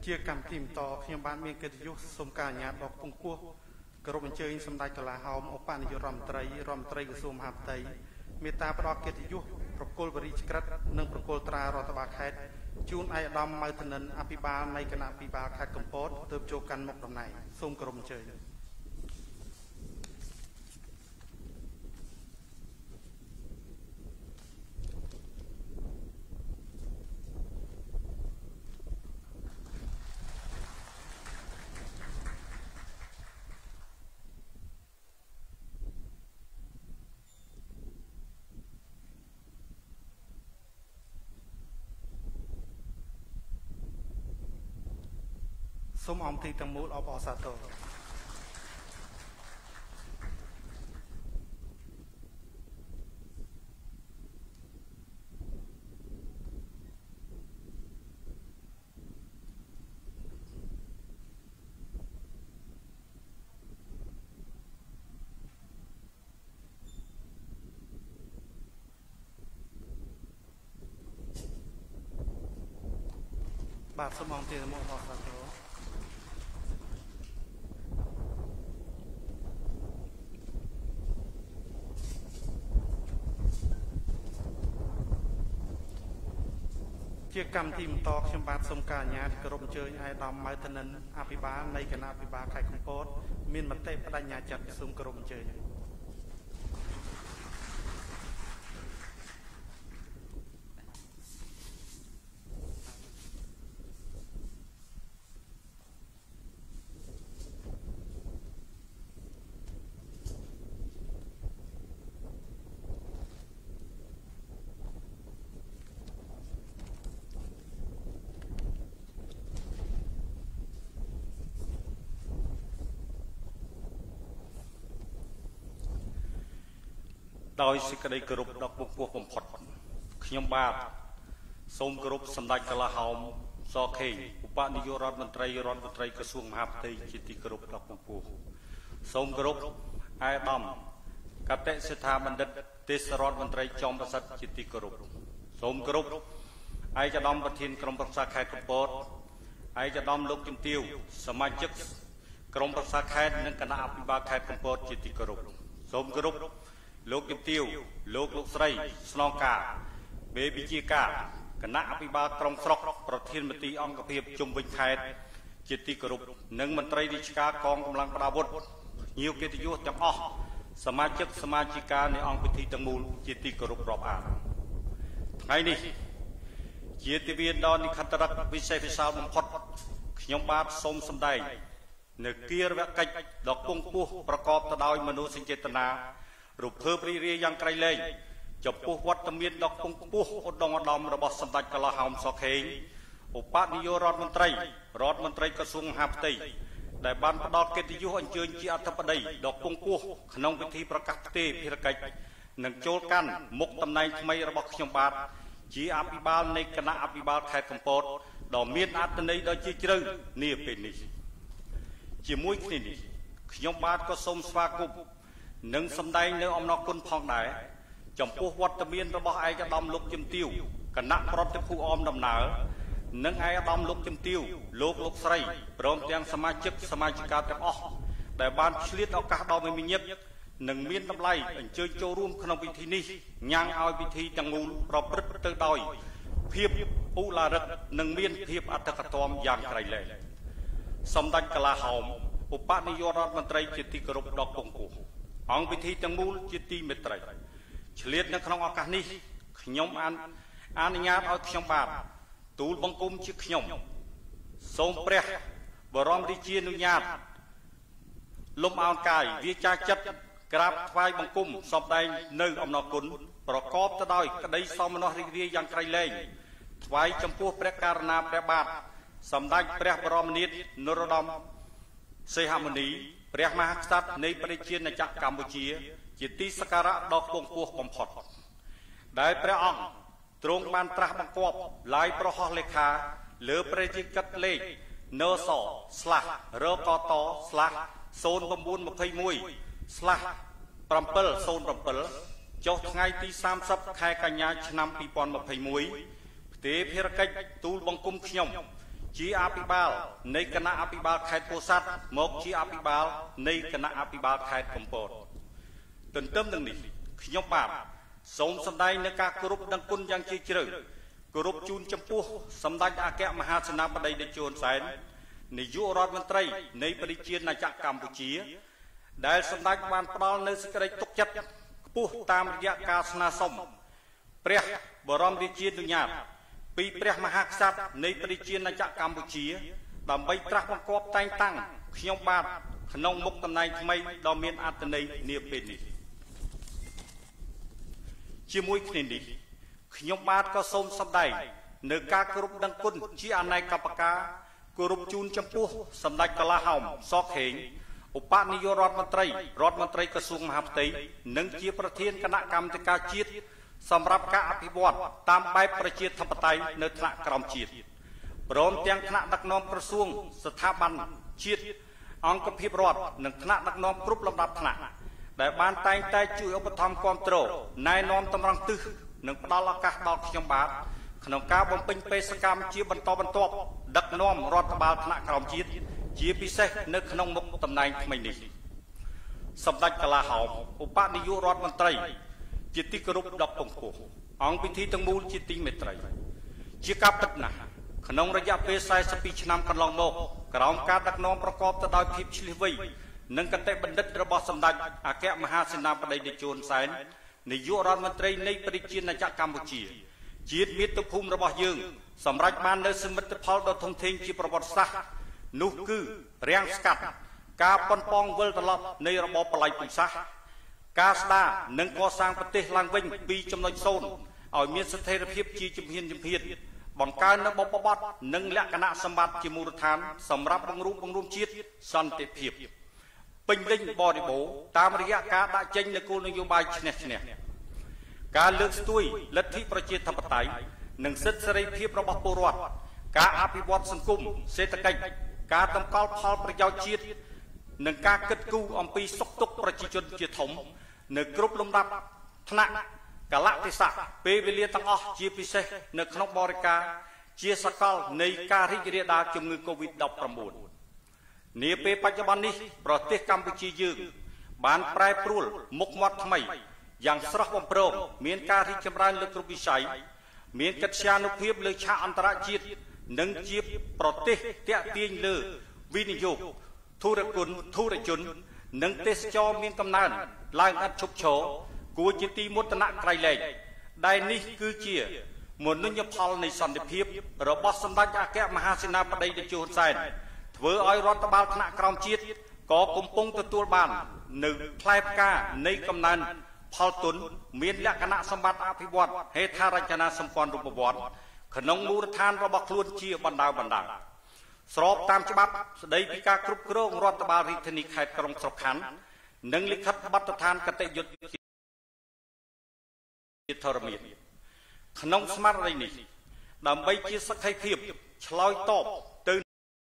ជាកម្មទីមតខ្ញុំបានមានកិត្តិយសសូមការអាជ្ញាបដល់ពងពោះគោរពអញ្ជើញសម្ដេចកលាហោមឧបនាយករដ្ឋមន្ត្រីក្រសួងមហាផ្ទៃមេត្តាផ្ដល់កិត្តិយសប្រគល់បរិយាក្រិតនិងប្រគល់ត្រារដ្ឋបាលខេត្តជូនឯកឧត្តមម៉ៅធនិនអភិបាលនៃគណៈអភិបាលខេត្តកំពតទើបចូលកាន់មុខតំណែងសូមគោរពអញ្ជើញសូមអង្គទីទាំងមូលអបអរសាទរបាទសូមអង្គទីទាំងមូលអបអរសាទរជាកម្មទីបន្តខ្ញុំបាទសូមការអាជ្ញាគោរពអញ្ជើញឯកឧត្តមម៉ៅធនិនអភិបាលនៃគណៈអភិបាលខេត្តកំពតមានមតិបដិញ្ញាចិត្តសូមគោរពអញ្ជើញដោយសេចក្តីគោរពដល់ពុះពោះបំផុតខ្ញុំបាទសូមគោរពសម្ដេចកលាហោមសខេងឧបនាយករដ្ឋមន្ត្រីក្រសួងមហាផ្ទៃជាទីគោរពដល់ពុះពោះសូមគោរពឯកឧត្តមកតេសិដ្ឋាបណ្ឌិតទេសរដ្ឋមន្ត្រីចំប្រសិទ្ធជាទីគោរពសូមគោរពឯកឧត្តមប្រធានក្រុមប្រឹក្សាខេត្តកំពតឯកឧត្តមលោកជំទាវសមាជិកក្រុមប្រឹក្សាខេត្តនិងគណៈអភិបាលខេត្តកំពតជាទីគោរពសូមគោរពលោកជំទាវលោកស្រីស្នងការបេវិជាការគណៈអភិបាលក្រុងស្រុកប្រធានមន្ត្រីអង្គភាពជុំវិញខេត្តជាទីគោរពនិងមន្ត្រីរាជការកងកម្លាំងប្រដាប់អាវុធញៀវកិត្តិយសទាំងអស់សមាជិកានៃអង្គពិធីទាំងមូលជាទីគោរពរាប់អានថ្ងៃនេះជាទិវាដ៏និខត្តរវិសេសវិសាលបំផុតខ្ញុំបាទសូមសម្ដែងនៅគិរវកិច្ចដ៏គង់ពោះប្រកបទៅដោយមនោសញ្ចេតនារំភើបរីករាយយ៉ាងក្រៃលែងចំពោះវត្តមានដ៏គង់ពោះឧត្តមឧត្តមរបស់សម្ដេចកលាហោមសខេងឧបនាយករដ្ឋមន្ត្រីក្រសួងមហាផ្ទៃដែលបានផ្ដល់កិត្តិយសអញ្ជើញជាអធិបតីដ៏គង់ពោះក្នុងពិធីប្រកាសផ្ទេរភារកិច្ចនិងចូលកាន់មុខតំណែងថ្មីរបស់ខ្ញុំបាទជាអភិបាលនៃគណៈអភិបាលខេត្តកំពតដ៏មានអត្ថន័យដ៏ជ្រាលជ្រៅនាពេលនេះជាមួយគ្នានេះខ្ញុំបាទក៏សូមស្វាគមន៍និងសម្ដែងនៅអំណរគុណផងដែរចំពោះវត្តមានរបស់ឯកឧត្តមលោកជំទាវគណៈប្រតិភូអមដំណើរនិងឯកឧត្តមលោកជំទាវលោកស្រីព្រមទាំងសមាជិកាទាំងអស់ដែលបានឆ្លៀតឱកាសដ៏មមាញឹកនិងមានតម្លៃអញ្ជើញចូលរួមក្នុងពិធីនេះញ៉ាំងឲ្យពិធីទាំងមូលប្រព្រឹត្តទៅដោយភាពឧឡារិកនិងមានភាពអធិកអធមយ៉ាងក្រៃលែងសម្ដេចកលាហោមឧបនាយករដ្ឋមន្ត្រីជាទីគោរពដ៏គង់ពោះអង្គពិធីទាំងមូលជាទីមេត្រីឆ្លៀតនៅក្នុងឱកាសនេះខ្ញុំអនុញ្ញាតឲ្យខ្ញុំបាទទូលបង្គំជាខ្ញុំសូមព្រះបរមរាជានុញ្ញាតលំអោនកាយវាចាចិត្តក្រាបថ្វាយបង្គំសម្ដែងនៅអំណរគុណប្រកបទៅដោយក្តីសោមនស្សរីករាយយ៉ាងក្រៃលែងថ្វាយចំពោះព្រះករុណាព្រះបាទសម្ដេចព្រះបរមនាថនរោត្តមសីហមុនីព្រះមហាក្សត្រនៃប្រជាណាចក្រកម្ពុជាជាទីសក្ការៈដ៏ខ្ពង់ខ្ពស់បំផុតដែលព្រះអង្គទ្រង់បានត្រាស់បង្គាប់ឡាយប្រហោះលេខាលើប្រជាកិច្ចលេខនស/រកត/0921/707ចុះថ្ងៃទី30ខែកញ្ញាឆ្នាំ2021ផ្ទេរភារកិច្ចទូលបង្គំខ្ញុំជាអភិបាលនៃគណៈអភិបាលខេត្តពោធិ៍សាត់មកជាអភិបាលនៃគណៈអភិបាលខេត្តកំពតទន្ទឹមនឹងនេះខ្ញុំបាទសូមសម្ដែងនៅការគោរពដឹងគុណយ៉ាងជ្រាលជ្រៅគោរពជូនចំពោះសម្ដេចអគ្គមហាសេនាបតីតេជោហ៊ុនសែននាយករដ្ឋមន្ត្រីនៃប្រជាជាតិកម្ពុជាដែលសម្ដេចបានផ្ដល់នូវសេចក្តីទុកចិត្តខ្ពស់តាមរយៈការស្នើសុំព្រះបរមរាជានុញ្ញាតពីព្រះមហាក្សត្រនៃប្រជាជាតិកម្ពុជាដើម្បីត្រាស់បង្គាប់តែងតាំងខ្ញុំបាទក្នុងមុខតំណែងថ្មីដ៏មានអត្ថន័យនាពេលនេះជាមួយគ្នានេះខ្ញុំបាទក៏សូមសម្ដែងនៅការគោរពដឹងគុណជាអនេកបការគោរពជូនចំពោះសម្ដេចកលាហោមសខេងឧបនាយករដ្ឋមន្ត្រីក្រសួងមហាផ្ទៃនិងជាប្រធានគណៈកម្មាធិការជាតិសម្រាប់ការអភិវឌ្ឍតាមបែបប្រជាធិបតេយ្យនៅថ្នាក់ក្រោមជាតិព្រមទាំងថ្នាក់ដឹកនាំក្រសួងស្ថាប័នជាតិអង្គភាពរដ្ឋនិងថ្នាក់ដឹកនាំគ្រប់លំដាប់ថ្នាក់ដែលបានតែងតែជួយឧបត្ថម្ភគាំទ្រណែនាំតម្រង់ទិសនិងផ្ដល់ឱកាសដល់ខ្ញុំបាទក្នុងការបំពេញបេសកកម្មជាបន្តបន្ទាប់ដឹកនាំរដ្ឋបាលថ្នាក់ក្រោមជាតិជាពិសេសនៅក្នុងមុខតំណែងថ្មីនេះសម្ដេចកលាហោមឧបនាយករដ្ឋមន្ត្រីជាទីគោរពដ៏ពងពោះអង្គពិធីទាំងមូលជាទីមេត្រីជាការពិតណាស់ក្នុងរយៈពេល42ឆ្នាំកន្លងមកក្រោមការដឹកនាំប្រកបទៅដោយភាពឆ្លៀសវៃនិងគតិបណ្ឌិតរបស់សម្ដេចអគ្គមហាសេនាបតីតេជោហ៊ុនសែននាយករដ្ឋមន្ត្រីនៃប្រជាជាតិកម្ពុជាជាតិមាតុភូមិរបស់យើងសម្រាប់បាននូវសមិទ្ធផលដ៏ធំធេងជាប្រវត្តិសាស្ត្រនោះគឺរាំងស្កាត់ការប៉ុនប៉ងវិលត្រឡប់នៃរបបបល្ល័ង្កពូជសាសន៍ការស្ដារនិងកសាងប្រទេសឡើងវិញពីចំណុច0ឲ្យមានស្ថិរភាពជាជំហានបង្កើននូវបបបត្តិនិងលក្ខណៈសម្បត្តិជាមូលដ្ឋានសម្រាប់បង្រួមជាតិសន្តិភាពពេញលេញបរិបូរណ៍តាមរយៈការដាក់ចេញនូវគោលនយោបាយឈ្នះការលើកស្ទួយលទ្ធិប្រជាធិបតេយ្យនិងសិទ្ធិសេរីភាពរបស់ពលរដ្ឋការអភិវឌ្ឍសង្គមសេដ្ឋកិច្ចការតម្កល់ផលប្រយោជន៍ជាតិនិងការគិតគូរអំពីសុខទុក្ខប្រជាជនជាធំនៅគ្រប់លំដាប់ថ្នាក់កលៈទេសៈពេលវេលាទាំងអស់ជាពិសេសនៅក្នុងបរិការជាសកលនៃការរីករាលដាលជំងឺ Covid-19 នាពេលបច្ចុប្បន្ននេះប្រទេសកម្ពុជាយើងបានប្រែប្រួលមុខមាត់ថ្មីយ៉ាងស្រស់បំព្រងមានការរីកចម្រើនលើគ្រប់វិស័យមានកិត្យានុភាពលើឆាកអន្តរជាតិនិងជាប្រទេសទាក់ទាញលើវិនិយោគធុរជននិងទេសចរមានកំណើនឡើងឥតឈប់ឈរគួរជាទីមោទនៈក្រៃលែងដែលនេះគឺជាមនោញ្ញផលនៃសន្តិភាពរបស់សម្ដេចអគ្គមហាសេនាបតីតេជោហ៊ុនសែនធ្វើឲ្យរដ្ឋបាលថ្នាក់ក្រោមជាតិក៏កំពុងទទួលបាននៅផ្លែផ្កានៃកំណើនផលទុនមានលក្ខណៈសម្បត្តិអភិវឌ្ឍហេដ្ឋារចនាសម្ព័ន្ធរូបវន្តក្នុងមូលដ្ឋានរបស់ខ្លួនជាបណ្ដាស្របតាមច្បាប់ស្ដីពីការគ្រប់គ្រងរដ្ឋបាលរាជធានីខេត្តក្រុងស្រុកខណ្ឌនិងលិខិតបទដ្ឋានគតិយុត្តិធម៌ក្នុងស្មារតីនេះដើម្បីជាសក្ខីភាពឆ្លើយតបទៅ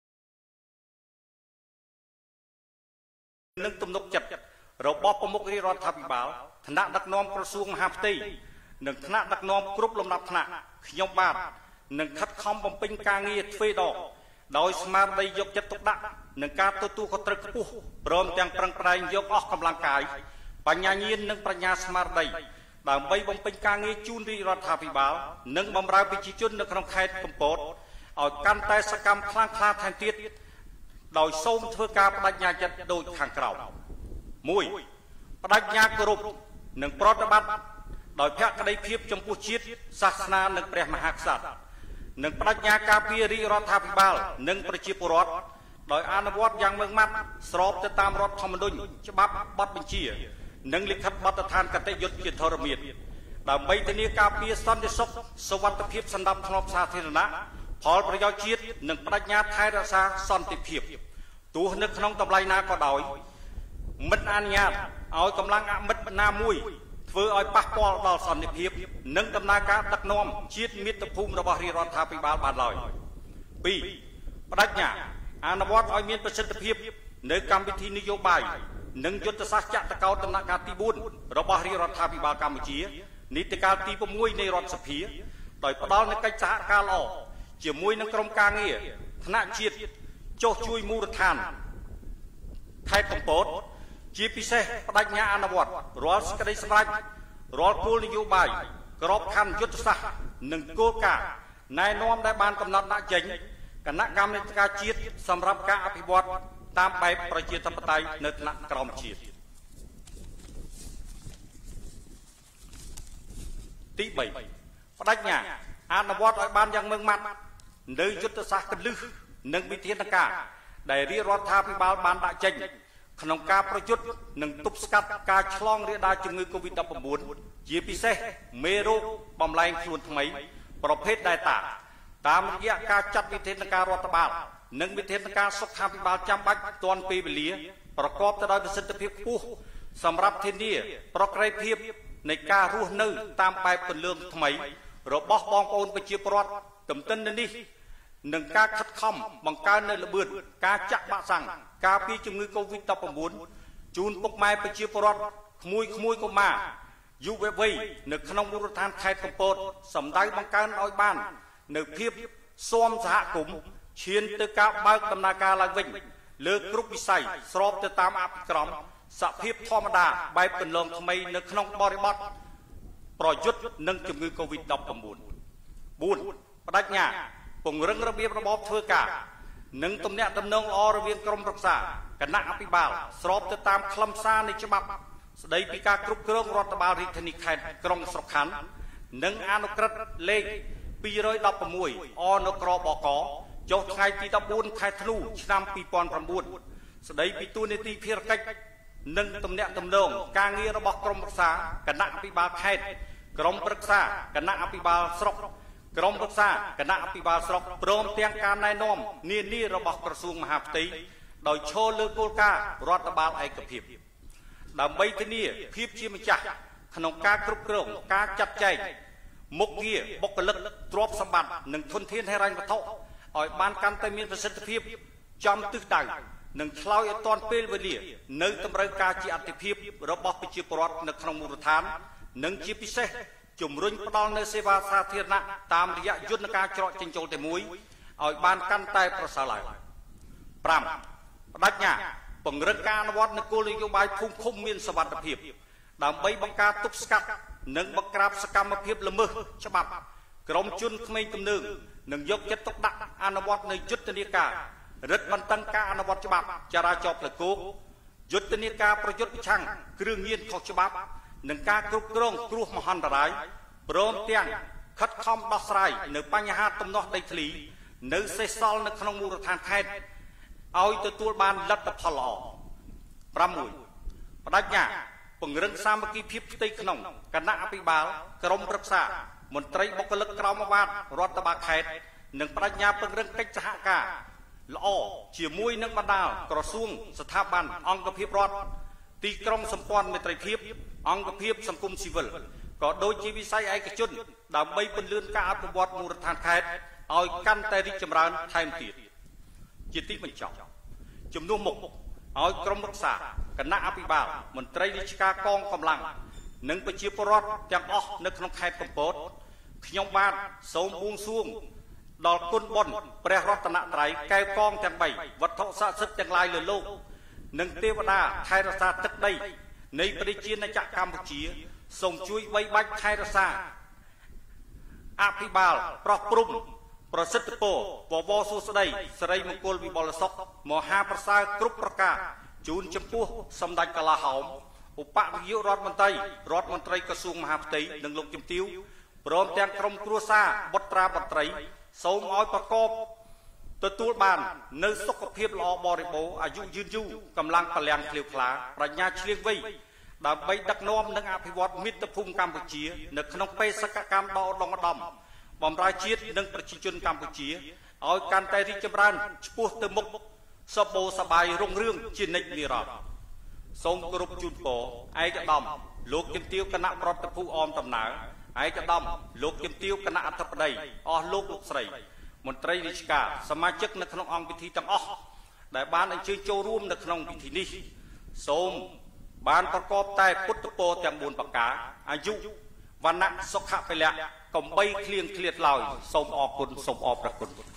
នឹងទំនុកចិត្តរបស់ប្រមុខរាជរដ្ឋាភិបាលថ្នាក់ដឹកនាំក្រសួងមហាផ្ទៃនិងថ្នាក់ដឹកនាំគ្រប់លំដាប់ថ្នាក់ខ្ញុំបាទនឹងខិតខំបំពេញការងារទ្វេដងដោយស្មារតីយកចិត្តទុកដាក់នឹងការទទួលខុសត្រូវខ្ពស់ព្រមទាំងប្រឹងប្រែងយកអស់កម្លាំងកាយបញ្ញាញាណនិងប្រាជ្ញាស្មារតីដើម្បីបំពេញការងារជូនរាជរដ្ឋាភិបាលនិងបម្រើប្រជាជននៅក្នុងខេត្តកំពតឲ្យកាន់តែសកម្មខ្លាំងក្លាថែមទៀតដោយសូមធ្វើការបដិញ្ញាចិត្តដូចខាងក្រោម 1. បដិញ្ញាគោរពនិងប្រតិបត្តិដោយភក្តីភាពចំពោះជាតិសាសនានិងព្រះមហាក្សត្រនិងបដិញ្ញាការពាររាជរដ្ឋាភិបាលនិងប្រជាពលរដ្ឋដោយអនុវត្តយ៉ាងម៉ឺងម៉ាត់ស្របទៅតាមរដ្ឋធម្មនុញ្ញច្បាប់បទបញ្ជានិងលិខិតបទដ្ឋានគតិយុត្តិធម៌ដើម្បីធានាការពារសន្តិសុខសុវត្ថិភាពសណ្ដាប់ធ្នាប់សាធារណៈផលប្រយោជន៍ជាតិនិងបដិញ្ញាថែរក្សាសន្តិភាពទោះនៅក្នុងតម្លៃណាក៏ដោយមិនអនុញ្ញាតឲ្យកម្លាំងអមិត្តណាមួយធ្វើឲ្យប៉ះពាល់ដល់សន្តិភាពនិងដំណើរការដឹកនាំជាតិមាតុភូមិរបស់រាជរដ្ឋាភិបាលបានឡើយ 2. បដិញ្ញាអនុវត្តឲ្យមានប្រសិទ្ធភាពនៅកម្មវិធីនយោបាយនិងយុទ្ធសាស្ត្រចក្រកោតដំណាក់កាលទី 4 របស់រាជរដ្ឋាភិបាលកម្ពុជានីតិកាលទី 6 នៃរដ្ឋសភាដោយផ្ដល់នូវកិច្ចសហការល្អជាមួយនឹងក្រុមការងារថ្នាក់ជាតិចុះជួយមូលដ្ឋានខេត្តកំពតជាពិសេសបដិញ្ញាអនុវត្តរាល់សេចក្តីសម្រេចរាល់គោលនយោបាយក្របខ័ណ្ឌយុទ្ធសាស្ត្រនិងគោលការណ៍ណែនាំដែលបានកំណត់ដាក់ចេញគណៈកម្មាធិការជាតិសម្រាប់ការអភិវឌ្ឍតាមបែបប្រជាធិបតេយ្យនៅថ្នាក់ក្រោមជាតិទី3បដិញ្ញាអនុវត្តឲ្យបានយ៉ាងម៉ឺងម៉ាត់នៅយុទ្ធសាស្ត្រគន្លឹះនិងវិធានការដែលរាជរដ្ឋាភិបាលបានដាក់ចេញក្នុងការប្រយុទ្ធនិងទប់ស្កាត់ការឆ្លងរាលដាលជំងឺ Covid-19 ជាពិសេសមេរោគបំលែងខ្លួនថ្មីប្រភេទ Delta តាមរយៈការចាត់វិធានការរដ្ឋបាលនិងវិធានការសុខាភិបាលចាំបាច់ទាន់ពេលវេលាប្រកបទៅដោយប្រសិទ្ធភាពខ្ពស់សម្រាប់ធានាប្រក្រតីភាពនៃការរស់នៅតាមបែបពន្លឿនថ្មីរបស់បងប្អូនប្រជាពលរដ្ឋទន្ទឹមនេះនឹងការខិតខំបង្កើននៅល្បឿនការចាក់វ៉ាក់សាំងការពារជំងឺ Covid-19 ជូនពុកម៉ែប្រជាពលរដ្ឋក្មួយកុមារយុវវ័យនៅក្នុងមូលដ្ឋានខេត្តកំពតសម្ដៅបង្កើនឲ្យបាននៅភាពស៊ាំសហគមន៍ឈានទៅការបើកដំណើរការឡើងវិញលើគ្រប់វិស័យស្របទៅតាមអភិក្រមសភាពធម្មតាបែបកន្លងថ្មីនៅក្នុងបរិបទប្រយុទ្ធនឹងជំងឺ Covid-19 4 បដិញ្ញាពង្រឹងរបៀបរបបធ្វើការនិងទំនាក់ទំនងល្អរវាងក្រមប្រឹក្សាគណៈអភិបាលស្របទៅតាមខ្លឹមសារនៃច្បាប់ស្តីពីការគ្រប់គ្រងរដ្ឋបាលរាជធានីខេត្តក្រុងស្រុកខណ្ឌនិងអនុក្រឹត្យលេខ216 អនក្របកចុះថ្ងៃទី14ខែធ្នូឆ្នាំ2009ស្តីពីទួលនីតិភារកិច្ចនិងទំនាក់ទំនងការងាររបស់ក្រមប្រឹក្សាគណៈអភិបាលខេត្តក្រមប្រឹក្សាគណៈអភិបាលស្រុកក្រមប្រឹក្សាគណៈអភិបាលស្រុកព្រមទាំងការណែនាំនានារបស់ក្រសួងមហាផ្ទៃដោយឈលលើគោលការណ៍រដ្ឋបាលឯកភាពដើម្បីធានាភាពជាម្ចាស់ក្នុងការគ្រប់គ្រងការចាត់ចែងមុខងារបុគ្គលិកទ្រព្យសម្បត្តិនិងធនធានហិរញ្ញវត្ថុឲ្យបានកាន់តែមានប្រសិទ្ធភាពចំទិសដៅនិងឆ្លើយឲ្យទាន់ពេលវេលានៅតម្រូវការជាអតិភិបរបស់ប្រជាពលរដ្ឋនៅក្នុងមូលដ្ឋាននិងជាពិសេសជំរុញផ្ដល់នូវសេវាសាធារណៈតាមរយៈយន្តការច្រកចេញចូលតែមួយឲ្យបានកាន់តែប្រសើរឡើង 5. បដិញ្ញាពង្រឹងការអនុវត្តនូវគោលនយោបាយភូមិឃុំមានសុវត្ថិភាពដើម្បីបង្ការទប់ស្កាត់និងបង្ក្រាបសកម្មភាពល្មើសច្បាប់ក្រុមជនក្មេងទំនើងនិងយកចិត្តទុកដាក់អនុវត្តនូវយុទ្ធនាការរឹតបន្តឹងការអនុវត្តច្បាប់ចរាចរណ៍ផ្លូវគោកយុទ្ធនាការប្រយុទ្ធប្រឆាំងគ្រឿងញៀនខុសច្បាប់និងការគ្រប់គ្រងគ្រោះមហន្តរាយព្រមទាំងខិតខំដោះស្រាយនៅបញ្ហាទំនាស់ដីធ្លីនៅសេសសល់នៅក្នុងមូលដ្ឋានខេត្តឲ្យទទួលបានលទ្ធផលល្អ 6. បដិញ្ញាពង្រឹងសាមគ្គីភាពផ្ទៃក្នុងគណៈអភិបាលក្រមប្រឹក្សាមន្ត្រីបុគ្គលិកក្រមអាវ៉ាតរដ្ឋបាលខេត្តនិងបដិញ្ញាពង្រឹងកិច្ចសហការល្អជាមួយនឹងបណ្ដាលក្រសួងស្ថាប័នអង្គភាពរដ្ឋទីក្រុងសម្ព័ន្ធមេត្រីភាពអង្គភាពសង្គមស៊ីវិលក៏ដូចជាវិស័យឯកជនដើម្បីពន្លឿនការអភិវឌ្ឍមូលដ្ឋានខេត្តឲ្យកាន់តែរីកចម្រើនថែមទៀតជាទីបញ្ចប់ជំនួសមុខឲ្យក្រុមរក្សាគណៈអភិបាលមន្ត្រីរាជការកងកម្លាំងនិងប្រជាពលរដ្ឋទាំងអស់នៅក្នុងខេត្តកំពតខ្ញុំបាទសូមបួងសួងដល់គុណបុណ្យព្រះរតនត្រ័យកែវកងទាំង3វត្ថុស័ក្តិសិទ្ធិទាំងឡាយលើលោកនិងទេវតាថែរក្សាទឹកដីនៃប្រជាណាចក្រកម្ពុជាសូមជួយបីបាច់ថែរក្សាអភិបាលប្រោះព្រំប្រសិទ្ធពរវវសួស្តីសិរីមង្គលវិបុលសុខមហាប្រសើរគ្រប់ប្រការជូនចំពោះសម្ដេចកលាហោមឧបនាយករដ្ឋមន្ត្រីក្រសួងមហាផ្ទៃនិងលោកជំទាវព្រមទាំងក្រុមគ្រួសារបុត្រាបុត្រីសូមឲ្យប្រកបទទួលបាននៅសុខភាពល្អបរិបូរណ៍អាយុយឺនយូរកម្លាំងពលំឃ្លាវខ្លាប្រាជ្ញាឆ្លៀងវៃដើម្បីដឹកនាំនិងអភិវឌ្ឍមាតុភូមិកម្ពុជានៅក្នុងបេសកកម្មដ៏ឧត្តមឧត្តមបម្រើជាតិនិងប្រជាជនកម្ពុជាឲ្យកាន់តែរីកចម្រើនឆ្ពោះទៅមុខសបោសបាយរុងរឿងជានិច្ចនិរន្តរ៍សូមគោរពជូនពរឯកឧត្តមលោកជំទាវគណៈប្រតិភូអមដំណើរឯកឧត្តមលោកជំទាវគណៈអធិបតីអស់លោកស្រីមន្ត្រីរាជការសមាជិកនៅក្នុងអង្គពិធីទាំងអស់ដែលបានអញ្ជើញចូលរួមនៅក្នុងពិធីនេះសូមបានប្រកបតែពុទ្ធពរទាំង4ប្រការអាយុវណ្ណៈសុខៈពលៈកំបីឃ្លៀងឃ្លាតឡើយសូមអរគុណសូមអរព្រគុណ